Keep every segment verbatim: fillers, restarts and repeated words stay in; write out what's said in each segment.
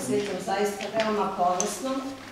osećam zaista veoma ponosno,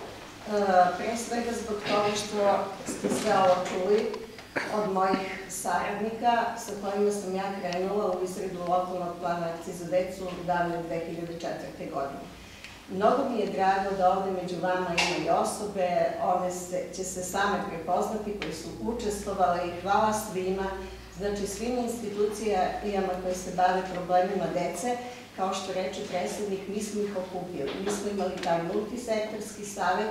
pre svega zbog toga što ste sve ovo čuli od mojih saradnika sa kojima sam ja krenula u izradu lokalnog plana akcije za decu davne dve hiljade četvrte. godine. Mnogo mi je drago da ovde među vama ima i osobe, one će se same prepoznati koji su učestvovali i hvala svima, znači svim institucijama koje se bave problemima dece. Kao što reče predsednik, mi smo ih okupili. Mi smo imali taj multisektorski savet.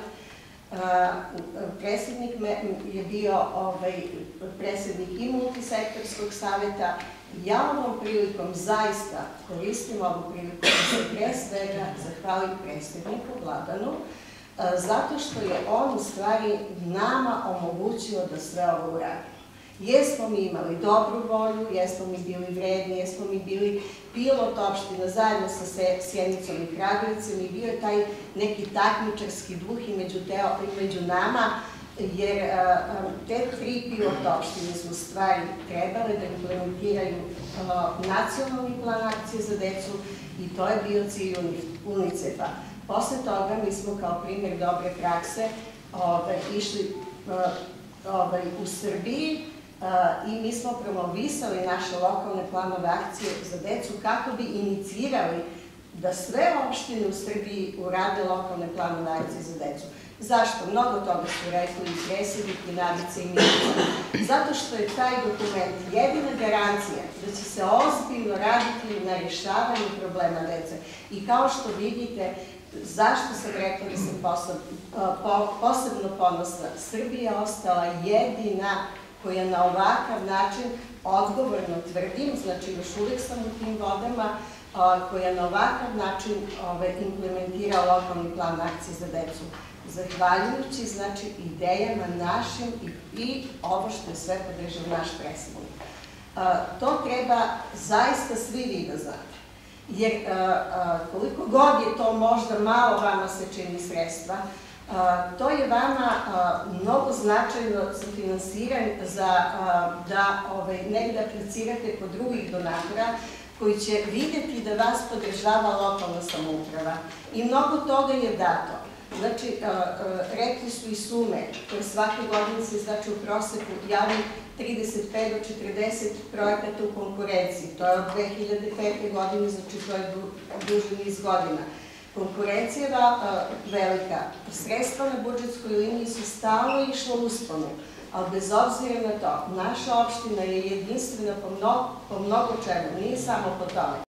Predsednik je bio predsednik i multisektorskog saveta. Ja ovom prilikom zaista koristim ovu priliku da se pre svega zahvalim predsedniku Vladanu, zato što je on u stvari nama omogućio da sve ovo uradimo. Jesmo mi imali dobru volju, jesmo mi bili vredni, jesmo mi bili pilot opština zajedno sa Sjenicom i Kragujevcem i bio je taj neki takmičarski duh i među nama, jer te tri pilot opštine su u stvari trebale da implementiraju nacionalni plan akcije za decu i to je bio cilj UNICEF-a. Posle toga mi smo kao primjer dobre prakse išli u Srbiji i mi smo promovisali naše lokalne planove akcije za decu kako bi inicirali da sve opštine u Srbiji urade lokalne planove akcije za decu. Zašto? Mnogo toga su rekli i predsednik i Nadica i ministar. Zato što je taj dokument jedina garancija da će se ozbiljno raditi na rješavanju problema dece. I kao što vidite, zašto sam rekla da sam posebno ponosna, Srbija je ostala jedina koja na ovakav način, odgovorno tvrdim, znači još uvek sam u tim vodama, koja na ovakav način implementira lokalni plan akcije za decu. Zahvaljujući, znači, idejama našim i ovo što je sve podržao naš predsednik. To treba zaista svi vi da znate. Jer koliko god je to možda malo vama se čini sredstva, to je vama mnogo značajno za finansiranje, da negde aplicirate kod drugih donatora koji će videti da vas podržava lokalna samouprava. I mnogo toga je dato. Znači, rekli su i sume koje svake godine se, znači, u proseku javi trideset pet do četrdeset projekata u konkurenciji. To je od dve hiljade pete. godine, znači to je duži niz godina. Konkurencija je velika. Sredstva na budžetskoj liniji su stalno išla usponu, ali bez obzira na to, naša opština je jedinstvena po mnogo čemu, nije samo po tome.